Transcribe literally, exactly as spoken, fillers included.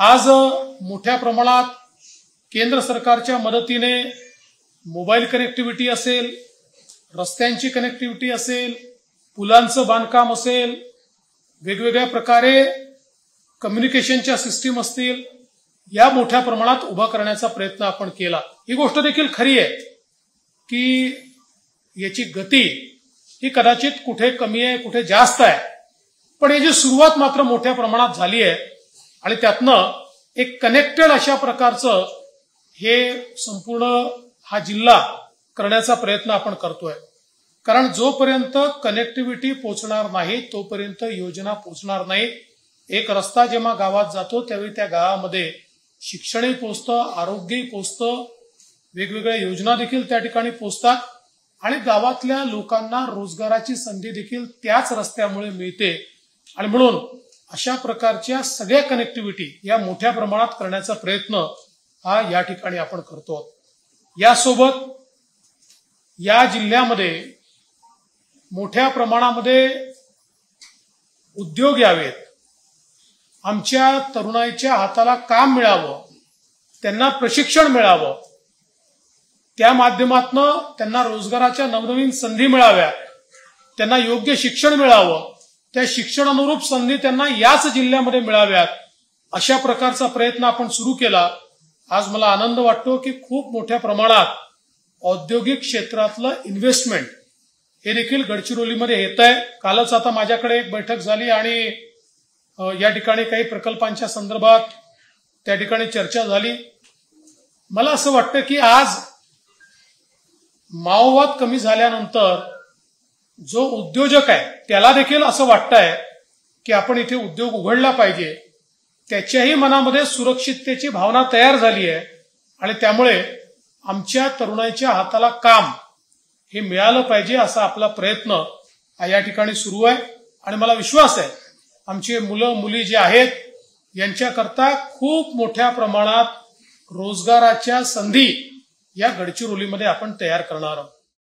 आज मोठ्या प्रमाणात केंद्र सरकारच्या मदतीने मोबाईल कनेक्टिव्हिटी असेल, रस्त्यांची कनेक्टिव्हिटी असेल, पुलांचं बांधकाम असेल, वेगवेगळ्या प्रकारे कम्युनिकेशनच्या सिस्टीम असतील, या मोठ्या प्रमाणात उभा करण्याचा प्रयत्न आपण केला। ही गोष्ट देखील खरी आहे की याची गती ही कदाचित कुठे कमी आहे, कुठे जास्त आहे, पण याची सुरुवात मात्र मोठ्या प्रमाणात झाली आहे आणि त्यातनं एक कनेक्टेड अशा प्रकारचं हे संपूर्ण हा जिल्हा करण्याचा प्रयत्न आपण करतोय। कारण जोपर्यंत कनेक्टिव्हिटी पोहोचणार नाही तोपर्यंत योजना पोहोचणार नाही। एक रस्ता जेव्हा गावात जातो त्यावेळी त्या गावामध्ये शिक्षणही पोहोचतं, आरोग्यही पोहोचतं, वेगवेगळ्या योजना देखील त्या ठिकाणी पोहोचतात आणि गावातल्या लोकांना रोजगाराची संधी देखील त्याच रस्त्यामुळे मिळते। आणि म्हणून अशा प्रकारच्या सगळ्या कनेक्टिव्हिटी या मोठ्या प्रमाणात करण्याचा प्रयत्न हा या ठिकाणी आपण करतो। यासोबत या जिल्ह्यामध्ये मोठ्या प्रमाणामध्ये उद्योग यावेत, आमच्या तरुणाईच्या हाताला काम मिळावं, त्यांना प्रशिक्षण मिळावं, त्या माध्यमातून त्यांना रोजगाराच्या नवनवीन संधी मिळाव्यात, त्यांना योग्य शिक्षण मिळावं, त्या शिक्षणानुरूप संधी त्यांना याच जिल्ह्यामध्ये मिळाव्यात, अशा प्रकारचा प्रयत्न आपण सुरू केला। आज मला आनंद वाटतो की खूप मोठ्या प्रमाणात औद्योगिक क्षेत्रातलं इन्व्हेस्टमेंट हे देखील गडचिरोलीमध्ये येत आहे। कालच आता माझ्याकडे एक बैठक झाली आणि या ठिकाणी काही प्रकल्पांच्या संदर्भात त्या ठिकाणी चर्चा झाली। मला असं वाटतं की आज माओवाद कमी झाल्यानंतर जो उद्योजक आहे त्याला देखील असं वाटतंय की आपण इथे उद्योग उघडला पाहिजे, त्याच्याही मनामध्ये सुरक्षिततेची भावना तयार झाली आहे आणि त्यामुळे आमच्या तरुणाईच्या हाताला काम हे मिळालं पाहिजे असा आपला प्रयत्न या ठिकाणी सुरू आहे। आणि मला विश्वास आहे आमचे मुलं मुली जे आहेत यांच्याकरता खूप मोठ्या प्रमाणात रोजगाराच्या संधी या गडचिरोलीमध्ये आपण तयार करणार आहोत।